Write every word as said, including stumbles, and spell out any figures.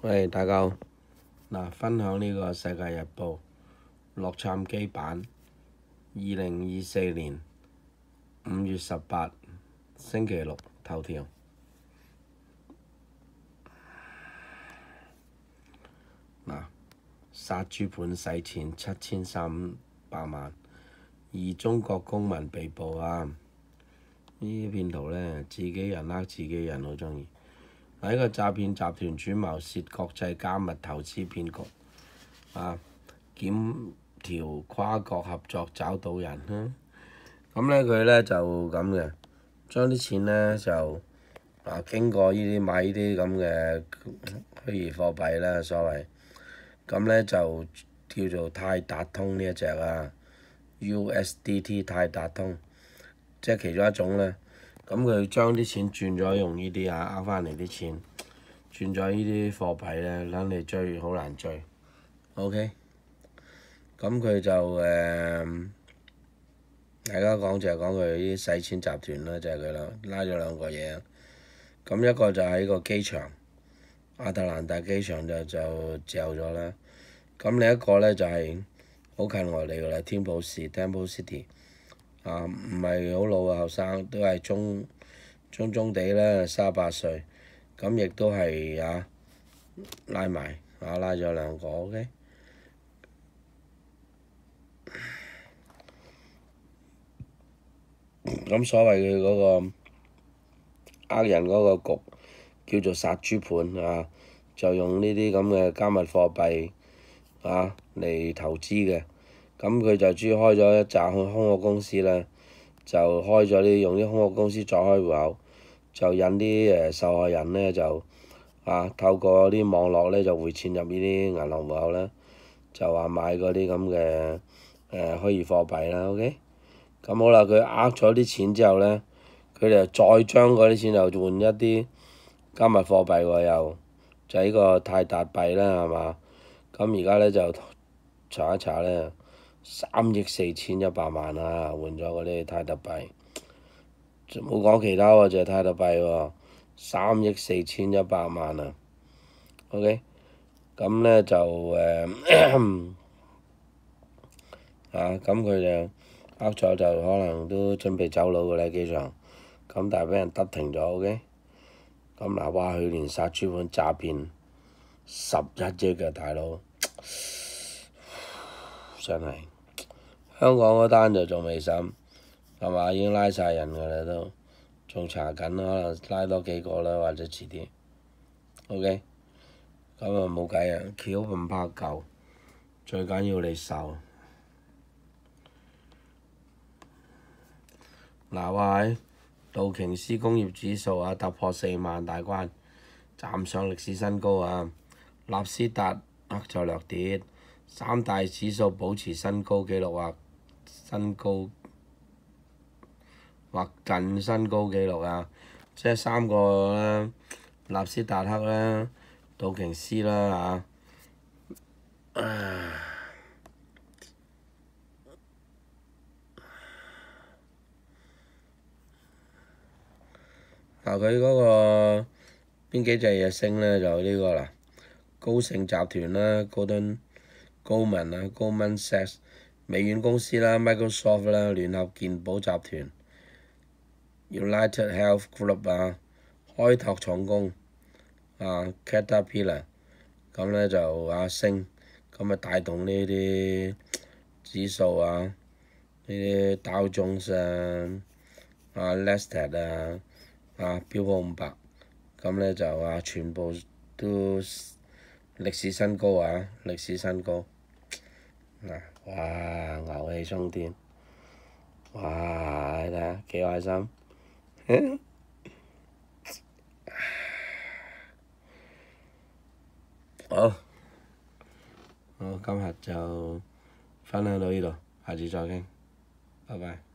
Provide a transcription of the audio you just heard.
喂，大家好。嗱，分享呢個《世界日報》洛杉磯版，二零二四年五月十八星期六頭條。嗱，殺豬盤洗錢七千三百萬，二中國公民被捕啊！呢啲騙徒呢，自己人呃自己人，好鍾意。呢個詐騙集團主謀涉國際加密投資騙局，啊，檢調跨國合作找到人。咁咧佢咧就咁嘅，將啲錢咧就啊經過呢啲買呢啲咁嘅虛擬貨幣啦，所謂咁咧就叫做泰達通呢一隻啊 ，U S D T 泰達通，即係其中一種咧。咁佢將啲錢轉咗用呢啲啊，呃翻嚟啲錢，轉咗呢啲貨幣咧，撚嚟追好難追。OK，咁佢就誒、呃，大家講就係講佢啲洗錢集團啦，就係佢啦，拉咗兩個嘢。咁一個就喺個機場，亞特蘭大機場就就嚼咗啦。咁另一個咧就係、是、好近我哋㗎啦，天保市 Temple City。啊，唔係好老嘅後生，都係中中中地啦，三十八歲，咁亦都係啊拉埋啊拉咗兩個 OK。咁所謂嘅嗰個呃人嗰個局叫做殺豬盤啊，就用呢啲咁嘅加密貨幣啊嚟投資嘅。咁佢就專開咗一紮空殼公司啦，就開咗啲用啲空殼公司再開戶口，就引啲誒受害人咧就啊透過啲網絡咧就匯錢入呢啲銀行戶口啦，就話買嗰啲咁嘅誒虛擬貨幣啦 ，OK。咁好啦，佢呃咗啲錢之後咧，佢哋再將嗰啲錢又換一啲加密貨幣喎，又就係呢個泰達幣啦，係嘛？咁而家咧就查一查咧。三億四千一百萬啊！換咗嗰啲泰特幣，冇講其他喎，就係泰特幣喎。三億四千一百萬啊！OK，咁咧就誒、呃、啊，咁佢就呃咗就可能都準備走佬㗎啦機場，咁但係俾人得停咗 OK。咁嗱，哇！佢連殺豬盤詐騙十一億嘅大佬，真係〜香港嗰單就仲未審，係嘛？已經拉晒人㗎啦都，仲查緊，可能拉多幾個啦，或者遲啲。OK，咁啊冇計啊，橋唔怕舊，最緊要你受。嗱，喂，道瓊斯工業指數啊突破四萬大關，站上歷史新高啊！納斯達克就略跌，三大指數保持新高紀錄啊！新高或近新高紀錄啊！即係三個啦，納斯達克啦、道瓊斯啦嚇。嗱，佢嗰個邊幾隻嘢升咧？就呢個啦，高盛集團啦、高敦、高文啊、Goldman Sachs、微軟公司啦、Microsoft 啦、聯合健保集團、United Health Group 啊、開拓重工啊、Caterpillar， 咁咧就啊升，咁啊帶動呢啲指數啊，呢啲道瓊斯啊、啊 Nasdaq 啊、啊標普五百，咁咧就啊全部都歷史新高啊，歷史新高。嗱，哇！牛氣沖天，哇！你睇下幾開心。好，好，今日就分享到呢度，下次再傾，拜拜。